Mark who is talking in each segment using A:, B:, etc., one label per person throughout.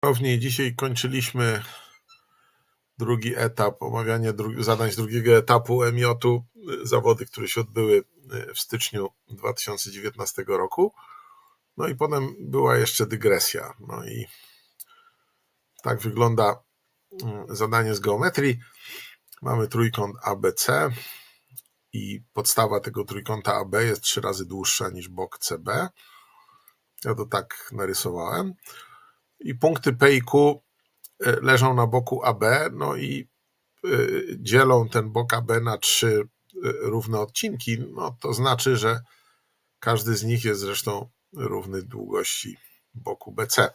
A: ponownie. Dzisiaj kończyliśmy drugi etap, omawianie zadań z drugiego etapu MJ-u, zawody, które się odbyły w styczniu 2019 roku. No i potem była jeszcze dygresja. No i tak wygląda zadanie z geometrii. Mamy trójkąt ABC i podstawa tego trójkąta AB jest 3 razy dłuższa niż bok CB. Ja to tak narysowałem. I punkty P i Q leżą na boku AB, no i dzielą ten bok AB na 3 równe odcinki. No to znaczy, że każdy z nich jest zresztą równy długości boku BC.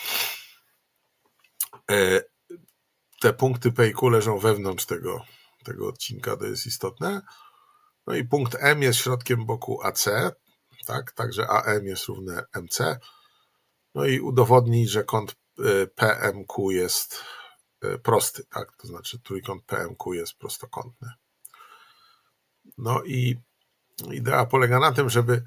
A: Te punkty P i Q leżą wewnątrz tego odcinka, to jest istotne. No i punkt M jest środkiem boku AC, tak? Także AM jest równe MC. No i udowodnij, że kąt PMQ jest prosty, tak? To znaczy trójkąt PMQ jest prostokątny. No i idea polega na tym, żeby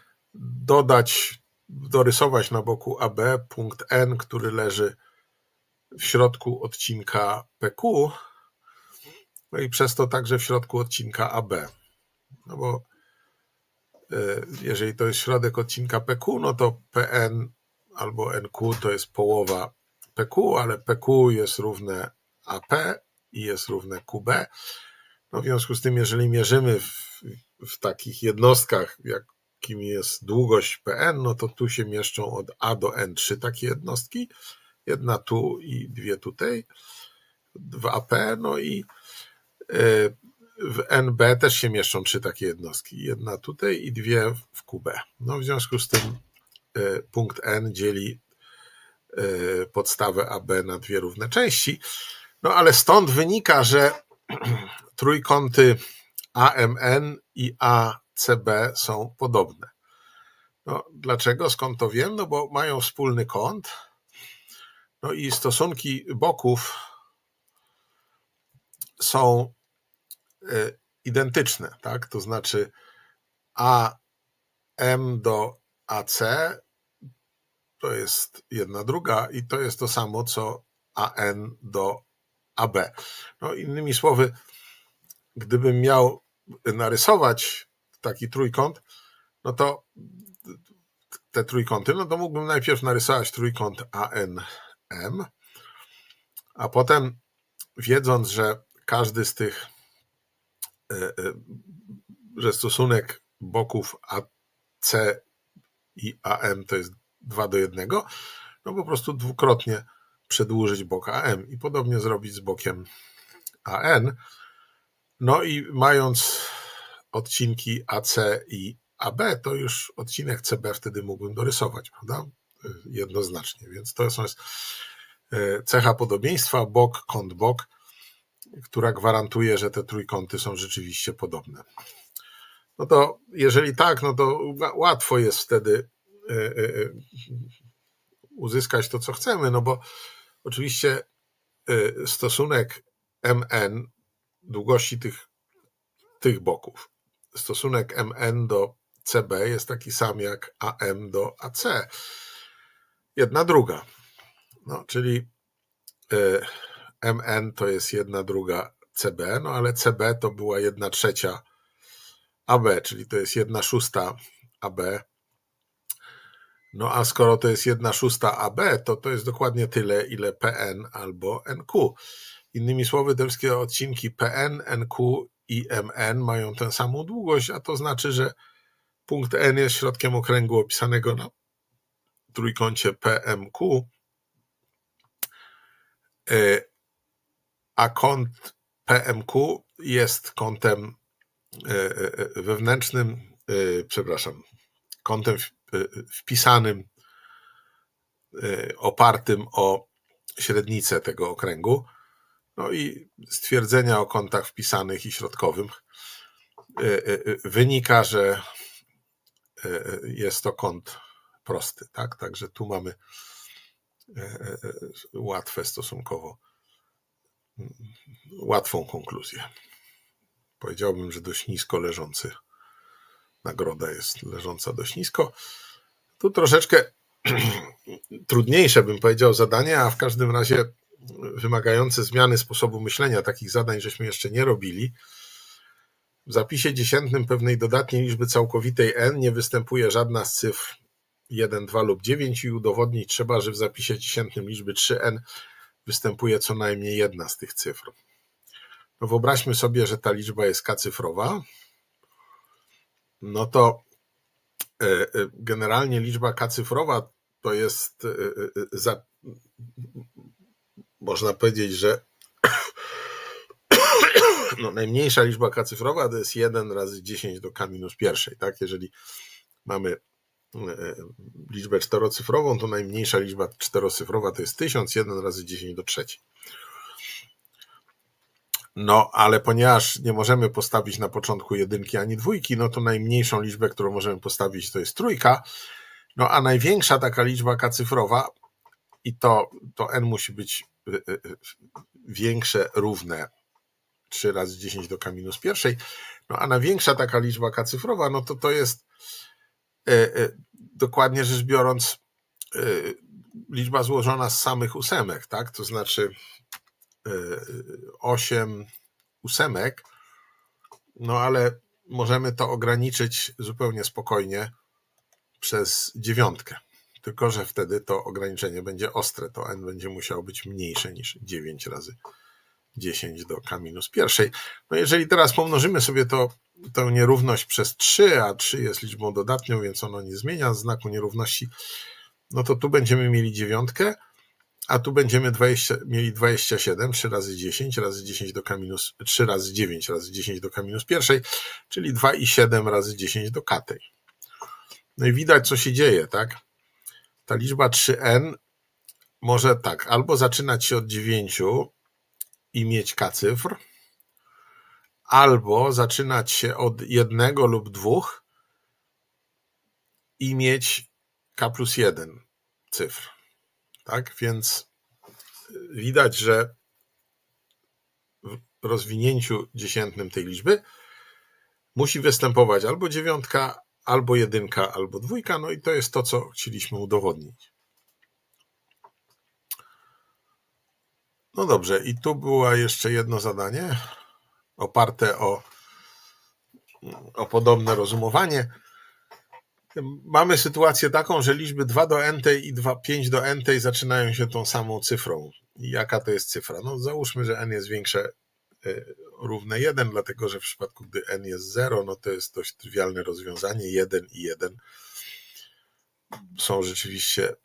A: dorysować na boku AB punkt N, który leży w środku odcinka PQ, no i przez to także w środku odcinka AB. No bo jeżeli to jest środek odcinka PQ, no to PN albo NQ to jest połowa PQ, ale PQ jest równe AP i jest równe QB. No w związku z tym, jeżeli mierzymy w takich jednostkach, jakimi jest długość PN, no to tu się mieszczą od A do N 3 takie jednostki. Jedna tu i 2 tutaj w AP, no i w NB też się mieszczą 3 takie jednostki. Jedna tutaj i 2 w QB. No w związku z tym punkt N dzieli podstawę AB na 2 równe części. No ale stąd wynika, że trójkąty AMN i ACB są podobne. No dlaczego? Skąd to wiem? No bo mają wspólny kąt. No i stosunki boków są identyczne, tak? To znaczy AM do AC to jest 1/2 i to jest to samo, co AN do AB. No innymi słowy, gdybym miał narysować taki trójkąt, no to te trójkąty, no to mógłbym najpierw narysować trójkąt ANM, a potem wiedząc, że każdy z tych, że stosunek boków AC i AM to jest 2:1, no po prostu dwukrotnie przedłużyć bok AM i podobnie zrobić z bokiem AN. No i mając odcinki AC i AB, to już odcinek CB wtedy mógłbym dorysować, prawda? Jednoznacznie, więc to jest cecha podobieństwa bok, kąt, bok, która gwarantuje, że te trójkąty są rzeczywiście podobne. No to jeżeli tak, no to łatwo jest wtedy uzyskać to, co chcemy, no bo oczywiście stosunek MN, długości tych boków, stosunek MN do CB jest taki sam jak AM do AC. 1/2. No, czyli MN to jest 1/2 CB, no ale CB to była 1/3 AB, czyli to jest 1/6 AB. No a skoro to jest 1/6 AB, to jest dokładnie tyle, ile PN albo NQ. Innymi słowy, te wszystkie odcinki PN, NQ i MN mają tę samą długość, a to znaczy, że punkt N jest środkiem okręgu opisanego na trójkącie PMQ, a kąt PMQ jest kątem wewnętrznym, kątem wpisanym, opartym o średnicę tego okręgu. No i stwierdzenia o kątach wpisanych i środkowym wynika, że jest to kąt prosty, tak? Także tu mamy łatwą konkluzję. Powiedziałbym, że dość nisko leżący. Nagroda jest leżąca dość nisko. Tu troszeczkę trudniejsze, bym powiedział, zadanie, a w każdym razie wymagające zmiany sposobu myślenia. Takich zadań żeśmy jeszcze nie robili. W zapisie dziesiętnym pewnej dodatniej liczby całkowitej n nie występuje żadna z cyfr 1, 2 lub 9 i udowodnić trzeba, że w zapisie dziesiętnym liczby 3n występuje co najmniej jedna z tych cyfr. No wyobraźmy sobie, że ta liczba jest k-cyfrowa. No to generalnie liczba k-cyfrowa to jest, można powiedzieć, że no, najmniejsza liczba k-cyfrowa to jest 1 razy 10 do k-1. Tak? Jeżeli mamy liczbę czterocyfrową, to najmniejsza liczba czterocyfrowa to jest 1000, 1 razy 10 do 3. No, ale ponieważ nie możemy postawić na początku jedynki ani dwójki, no to najmniejszą liczbę, którą możemy postawić, to jest trójka. No, a największa taka liczba k-cyfrowa, i to n musi być większe, równe 3 razy 10 do k-1. No, a największa taka liczba k-cyfrowa, no to jest dokładnie rzecz biorąc liczba złożona z samych ósemek, tak? To znaczy 8 ósemek, no ale możemy to ograniczyć zupełnie spokojnie przez dziewiątkę. Tylko że wtedy to ograniczenie będzie ostre, to n będzie musiało być mniejsze niż 9 razy 10 do k-1. No jeżeli teraz pomnożymy sobie tę nierówność przez 3, a 3 jest liczbą dodatnią, więc ono nie zmienia znaku nierówności, no to tu będziemy mieli dziewiątkę, a tu będziemy mieli 27, 3 razy 10 razy 10 do k-3 razy 9 razy 10 do k-1, czyli 2,7 razy 10 do k. No i widać, co się dzieje, tak? Ta liczba 3n może tak, albo zaczynać się od 9 i mieć k-cyfr, albo zaczynać się od 1 lub 2 i mieć k+1 cyfr. Tak, więc widać, że w rozwinięciu dziesiętnym tej liczby musi występować albo dziewiątka, albo jedynka, albo dwójka, no i to jest to, co chcieliśmy udowodnić. No dobrze, i tu było jeszcze jedno zadanie oparte o podobne rozumowanie. Mamy sytuację taką, że liczby 2 do n i 5 do n zaczynają się tą samą cyfrą. I jaka to jest cyfra? No załóżmy, że n jest większe równe 1, dlatego że w przypadku, gdy n jest 0, no to jest dość trywialne rozwiązanie. 1 i 1 są rzeczywiście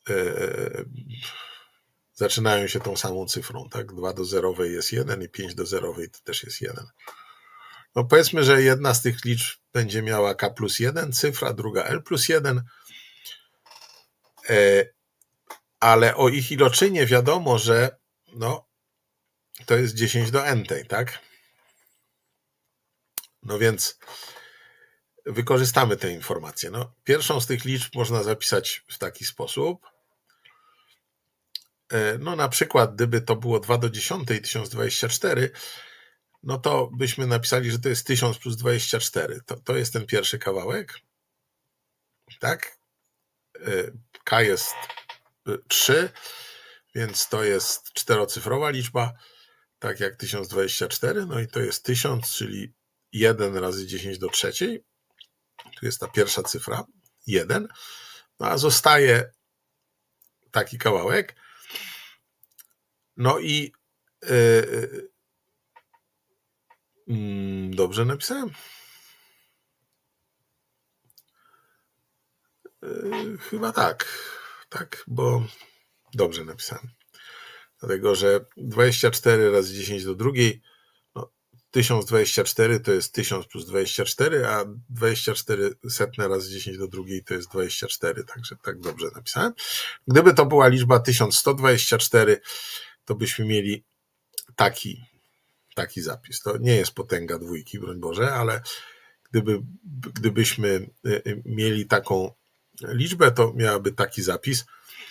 A: zaczynają się tą samą cyfrą. Tak? 2 do 0 jest 1 i 5 do 0 to też jest 1. No powiedzmy, że jedna z tych liczb będzie miała k+1 cyfra, druga l+1, ale o ich iloczynie wiadomo, że no, to jest 10 do n, tak? No więc wykorzystamy tę informację. No, pierwszą z tych liczb można zapisać w taki sposób. No na przykład, gdyby to było 2 do 10 i 1024, no to byśmy napisali, że to jest 1000 plus 24. To jest ten pierwszy kawałek. Tak? K jest 3, więc to jest czterocyfrowa liczba, tak jak 1024. No i to jest 1000, czyli 1 razy 10 do 3. Tu jest ta pierwsza cyfra, 1. No a zostaje taki kawałek. No i dobrze napisałem? Chyba tak. Tak, bo dobrze napisałem. Dlatego, że 24 razy 10 do drugiej, no 1024 to jest 1000 plus 24, a 24 setne razy 10 do drugiej to jest 24, także tak dobrze napisałem. Gdyby to była liczba 1124, to byśmy mieli taki zapis. To nie jest potęga dwójki, broń Boże, ale gdybyśmy mieli taką liczbę, to miałaby taki zapis.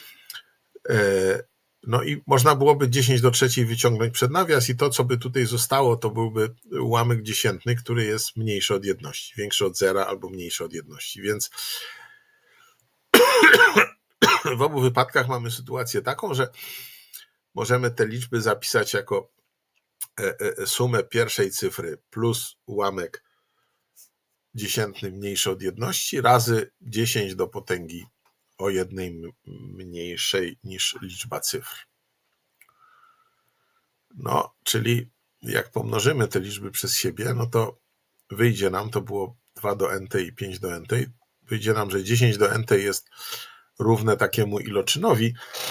A: No i można byłoby 10 do 3 wyciągnąć przed nawias i to, co by tutaj zostało, to byłby ułamek dziesiętny, który jest mniejszy od jedności, większy od zera albo mniejszy od jedności, więc W obu wypadkach mamy sytuację taką, że możemy te liczby zapisać jako sumę pierwszej cyfry plus ułamek dziesiętny mniejszy od jedności razy 10 do potęgi o jednej mniejszej niż liczba cyfr. No, czyli jak pomnożymy te liczby przez siebie, no to wyjdzie nam, to było 2 do nt i 5 do nt, wyjdzie nam, że 10 do nt jest równe takiemu iloczynowi,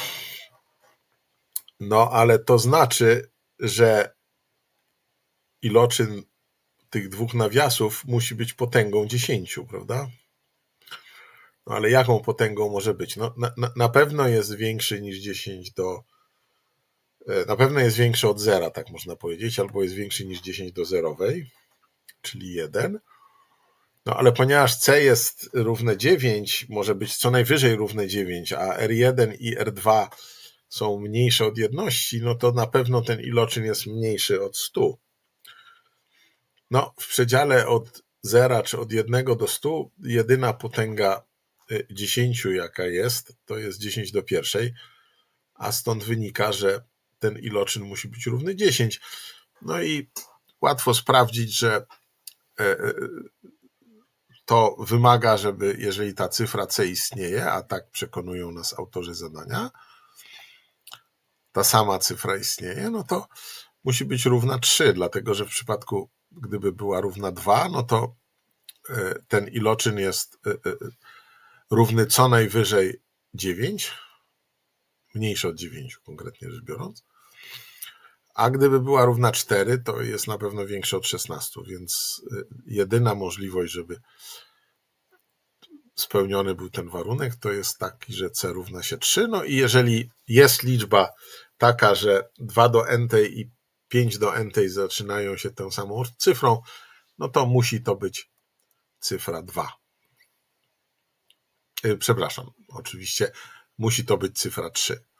A: no ale to znaczy, że iloczyn tych dwóch nawiasów musi być potęgą 10, prawda? No ale jaką potęgą może być? No, na pewno jest większy niż 10 do... Na pewno jest większy od zera, tak można powiedzieć, albo jest większy niż 10 do zerowej, czyli 1. No ale ponieważ c jest równe 9, może być co najwyżej równe 9, a R1 i R2 są mniejsze od jedności, no to na pewno ten iloczyn jest mniejszy od 100. No, w przedziale od 0 czy od 1 do 100 jedyna potęga 10, jaka jest, to jest 10 do pierwszej, a stąd wynika, że ten iloczyn musi być równy 10. No i łatwo sprawdzić, że to wymaga, żeby jeżeli ta cyfra c istnieje, a tak przekonują nas autorzy zadania, ta sama cyfra istnieje, no to musi być równa 3, dlatego że w przypadku, gdyby była równa 2, no to ten iloczyn jest równy co najwyżej 9, mniejszy od 9 konkretnie rzecz biorąc, a gdyby była równa 4, to jest na pewno większy od 16, więc jedyna możliwość, żeby spełniony był ten warunek, to jest taki, że c równa się 3. No i jeżeli jest liczba taka, że 2 do nt i 5 do nt zaczynają się tą samą cyfrą, no to musi to być cyfra 2. Przepraszam, oczywiście musi to być cyfra 3.